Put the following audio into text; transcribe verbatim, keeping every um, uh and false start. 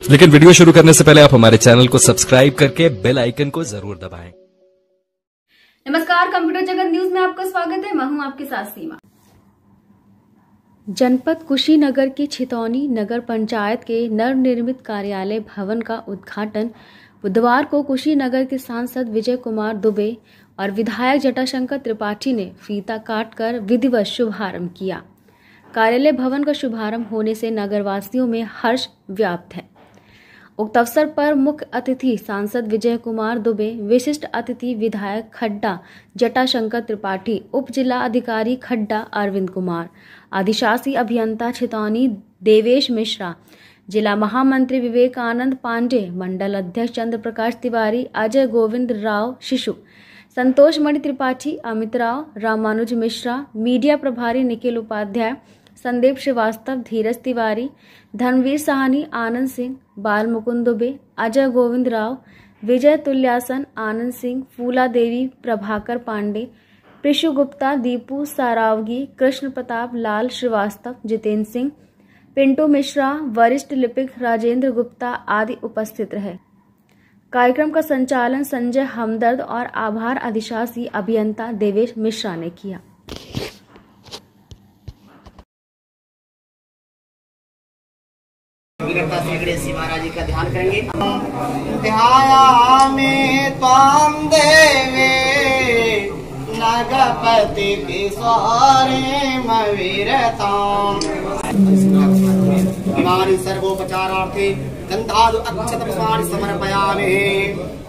लेकिन वीडियो शुरू करने से पहले आप हमारे चैनल को सब्सक्राइब करके बेल आइकन को जरूर दबाएं। नमस्कार, कंप्यूटर जगत न्यूज में आपका स्वागत है। मैं हूं आपके साथ सीमा। जनपद कुशीनगर की छितौनी नगर पंचायत के नवनिर्मित कार्यालय भवन का उद्घाटन बुधवार को कुशीनगर के सांसद विजय कुमार दुबे और विधायक जटाशंकर त्रिपाठी ने फीता काटकर विधिवत शुभारंभ किया। कार्यालय भवन का शुभारंभ होने से नगरवासियों में हर्ष व्याप्त है। उक्त अवसर पर मुख्य अतिथि सांसद विजय कुमार दुबे, विशिष्ट अतिथि विधायक खड्डा जटाशंकर त्रिपाठी, उप जिला अधिकारी खड्डा अरविंद कुमार, अधिशासी अभियंता छितौनी देवेश मिश्रा, जिला महामंत्री विवेकानंद पांडे, मंडल अध्यक्ष चंद्र प्रकाश तिवारी, अजय गोविंद राव शिशु, संतोष मणि त्रिपाठी, अमित राव, रामानुज मिश्रा, मीडिया प्रभारी निखिल उपाध्याय, संदीप श्रीवास्तव, धीरज तिवारी, धर्मवीर साहनी, आनंद सिंह, बाल मुकुंद दुबे, अजय गोविंद राव, विजय तुल्यासन, आनंद सिंह, फूला देवी, प्रभाकर पांडे, प्रिशु गुप्ता, दीपू सारावगी, कृष्ण प्रताप लाल श्रीवास्तव, जितेंद्र सिंह, पिंटू मिश्रा, वरिष्ठ लिपिक राजेंद्र गुप्ता आदि उपस्थित रहे। कार्यक्रम का संचालन संजय हमदर्द और आभार अधिशासी अभियंता देवेश मिश्रा ने किया। विनम्रता से गणेश महाराज जी का ध्यान करेंगे। ध्यायामि त्वां देवे नगपति किशोरीमविरताम् इमानि सर्वोपचारार्थे गन्धादि अक्षत पुष्पाणि समर्पयामि।